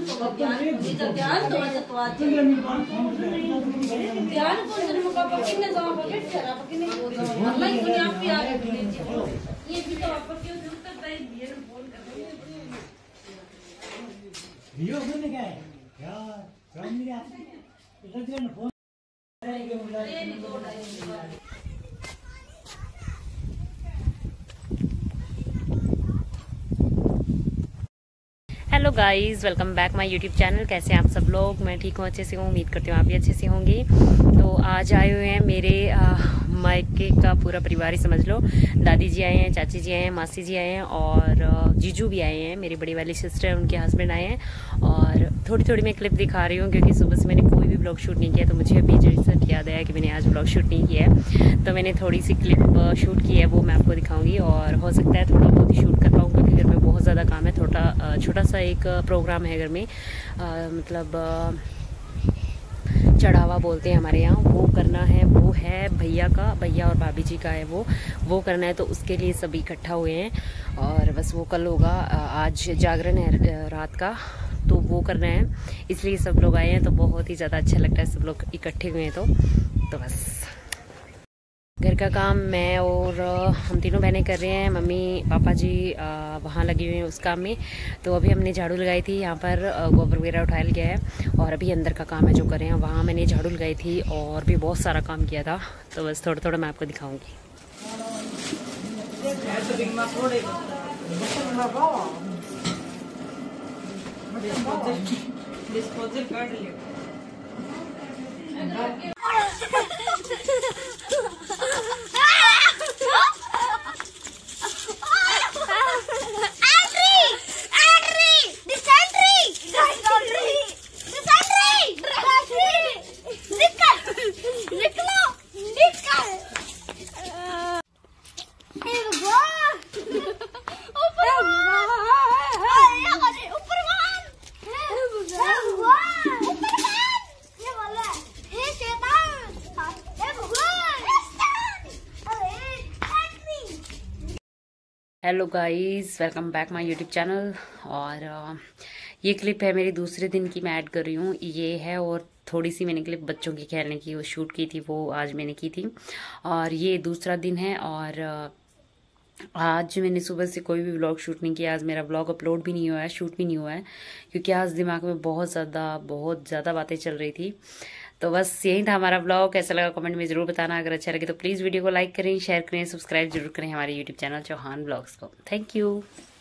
ध्यान तो ध्यान को जन्म का पकड़ने जाओ पकड़ करा पकड़ने अल्लाह ही दुनिया पे आ ये भी तो आपको क्यों जरूरत है ये फोन कर वीडियो होने क्या है यार काम नहीं आता इधर phone hello guys, welcome back my YouTube channel. कैसे हैं आप सब लोग? मैं ठीक हूँ, अच्छे से हूँ। उम्मीद करती हूँ आप भी अच्छे से होंगे। तो आज आए हुए हैं मेरे मायके का पूरा परिवार ही समझ लो। दादी जी आए हैं, चाची जी आए हैं, मासी जी आए हैं और जीजू भी आए हैं। मेरी बड़ी वाली सिस्टर है, उनके हस्बैंड आए हैं। और थोड़ी थोड़ी मैं क्लिप दिखा रही हूँ क्योंकि सुबह से मैंने कोई भी ब्लॉग शूट नहीं किया। तो मुझे अभी जैसा याद आया कि मैंने आज ब्लॉग शूट नहीं किया है, तो मैंने थोड़ी सी क्लिप शूट की है, वो मैं आपको दिखाऊंगी। और हो सकता है थोड़ा बहुत ही शूट कर पाऊँ क्योंकि घर में बहुत ज़्यादा काम है। छोटा सा एक प्रोग्राम है घर में, मतलब चढ़ावा बोलते हैं हमारे यहाँ, वो करना है। वो है भैया और भाभी जी का है, वो करना है। तो उसके लिए सभी इकट्ठा हुए हैं और बस वो कल होगा। आज जागरण है रात का, तो वो करना है, इसलिए सब लोग आए हैं। तो बहुत ही ज़्यादा अच्छा लगता है सब लोग इकट्ठे हुए हैं। तो बस घर का काम मैं और हम तीनों बहनें कर रहे हैं। मम्मी पापा जी वहाँ लगे हुए हैं उस काम में। तो अभी हमने झाड़ू लगाई थी, यहाँ पर गोबर वगैरह उठाया गया है और अभी अंदर का काम है जो कर रहे हैं। वहाँ मैंने झाड़ू लगाई थी और भी बहुत सारा काम किया था। तो बस थोड़ा थोड़ा मैं आपको दिखाऊंगी। Hello guys, welcome back my YouTube channel. और ये क्लिप है मेरी दूसरे दिन की, मैं ऐड कर रही हूँ ये है। और थोड़ी सी मैंने क्लिप बच्चों की खेलने की वो शूट की थी, वो आज मैंने की थी। और ये दूसरा दिन है और आज मैंने सुबह से कोई भी व्लॉग शूट नहीं किया। आज मेरा व्लॉग अपलोड भी नहीं हुआ है, शूट भी नहीं हुआ है क्योंकि आज दिमाग में बहुत ज़्यादा बातें चल रही थी। तो बस यही था हमारा व्लॉग। कैसा लगा कमेंट में ज़रूर बताना। अगर अच्छा लगे तो प्लीज़ वीडियो को लाइक करें, शेयर करें, सब्सक्राइब जरूर करें हमारे यूट्यूब चैनल चौहान ब्लॉग्स को। Thank you.